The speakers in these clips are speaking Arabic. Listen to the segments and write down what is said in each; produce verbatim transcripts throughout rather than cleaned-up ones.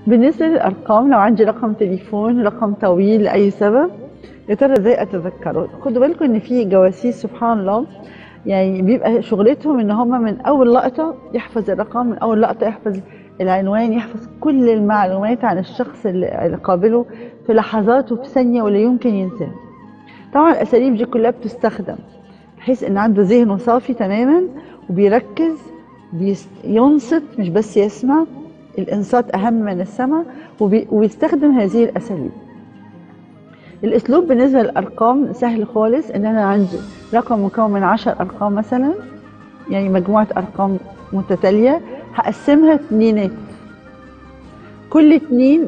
بالنسبة للأرقام، لو عندي رقم تليفون رقم طويل لأي سبب، يا ترى ازاي اتذكره؟ خدوا بالكم ان في جواسيس سبحان الله يعني بيبقى شغلتهم ان هم من اول لقطة يحفظ الرقم، من اول لقطة يحفظ العنوان، يحفظ كل المعلومات عن الشخص اللي قابله في لحظات وفي ثانية ولا يمكن ينساها. طبعا الاساليب دي كلها بتستخدم بحيث ان عنده ذهنه صافي تماما وبيركز، بينصت مش بس يسمع، الانصات اهم من السمع، وبي... وبيستخدم هذه الاساليب. الاسلوب بالنسبه للارقام سهل خالص، ان انا عندي رقم مكون من عشر ارقام مثلا، يعني مجموعه ارقام متتاليه هقسمها اتنينات، كل اتنين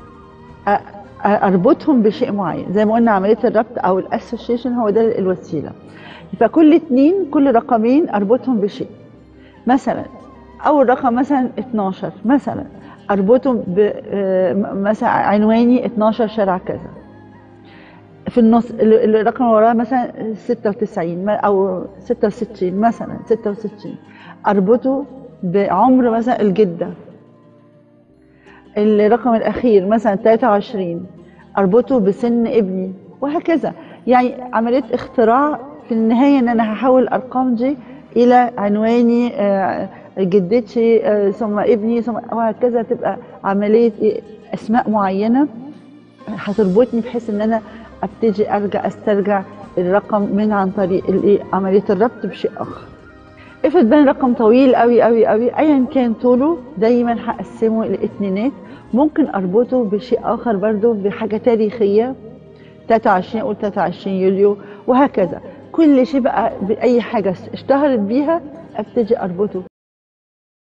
اربطهم بشيء معين، زي ما قلنا عمليه الربط او الاسوشيشن هو ده الوسيله. يبقى كل اتنين كل رقمين اربطهم بشيء، مثلا اول رقم مثلا اتناشر مثلا اربطهم ب مثلا عنواني اتناشر شارع كذا، في النص الرقم اللي وراه مثلا ستة وتسعين او ستة وستين مثلا ستة وستين اربطه بعمر مثلا الجده. الرقم الاخير مثلا تلاتة وعشرين اربطه بسن ابني، وهكذا. يعني عمليه اختراع في النهايه، ان انا هحول الارقام دي الى عنواني، جدتي، ثم ابني، ثم وهكذا. تبقى عمليه اسماء معينه هتربطني بحيث ان انا ابتدي ارجع استرجع الرقم من عن طريق عمليه الربط بشيء اخر. افرض بان رقم طويل قوي قوي قوي، ايا كان طوله دايما هقسمه لاتنينات، ممكن اربطه بشيء اخر برضو بحاجه تاريخيه، تلاتة وعشرين اقول تلاتة وعشرين يوليو، وهكذا. كل شيء بقى باي حاجه اشتهرت بيها ابتدي اربطه.